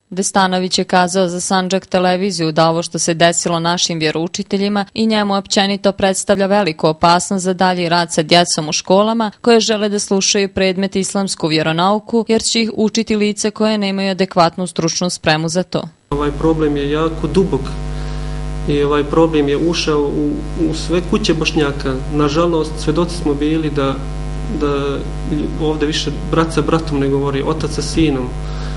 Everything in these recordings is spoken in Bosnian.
Destanović je kazao za Sandžak televiziju da ovo što se desilo našim vjeroučiteljima i njemu općenito predstavlja veliku opasnost za dalji rad sa djecom u školama koje žele da slušaju predmet islamsku vjeronauku jer će ih učiti lice koje nemaju adekvatnu stručnu spremu za to. Ovaj problem je jako dubok i ovaj problem je ušao u sve kuće Bošnjaka. Nažalost, svedoci smo bili da ovdje više brat sa bratom ne govori, otac sa sinom.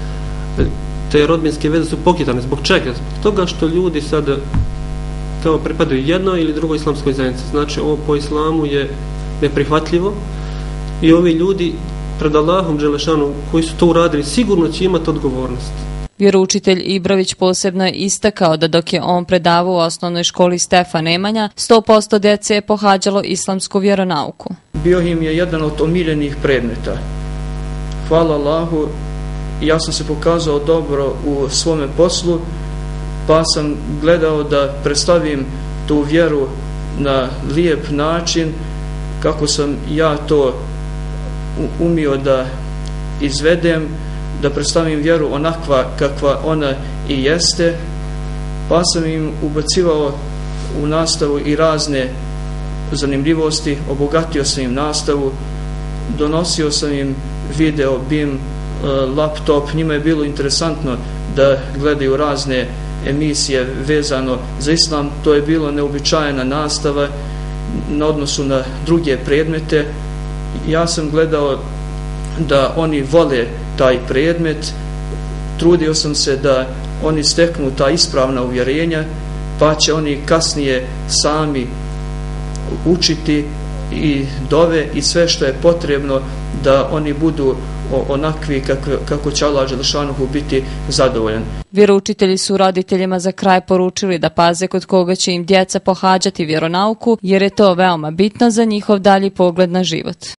Te rodbinske veze su pokidane. Zbog čega? Zbog toga što ljudi sada kao pripadaju jednoj ili drugoj islamskoj zajednici. Znači, ovo po islamu je neprihvatljivo i ovi ljudi pred Allahom Đelešanu koji su to uradili sigurno će imati odgovornost. Vjeroučitelj Ibrović posebno je istakao da dok je on predavao u osnovnoj školi Stefan Nemanja, 100% djece je pohađalo islamsku vjeronauku. Bio im je jedan od omiljenih predmeta. Hvala Allahu, ja sam se pokazao dobro u svome poslu, pa sam gledao da predstavim tu vjeru na lijep način, kako sam ja to umio da izvedem, da predstavim vjeru onakva kakva ona i jeste, pa sam im ubacivao u nastavu i razne zanimljivosti, obogatio sam im nastavu, donosio sam im video, BIM, laptop, njima je bilo interesantno da gledaju razne emisije vezano za islam, to je bilo neobičajena nastava na odnosu na druge predmete. Ja sam gledao da oni vole taj predmet, trudio sam se da oni steknu ta ispravna uvjerenja, pa će oni kasnije sami učiti i dove i sve što je potrebno da oni budu onakvi kako će Allah Đelešanuhu biti zadovoljan. Vjeroučitelji su roditeljima za kraj poručili da paze kod koga će im djeca pohađati vjeronauku jer je to veoma bitno za njihov dalji pogled na život.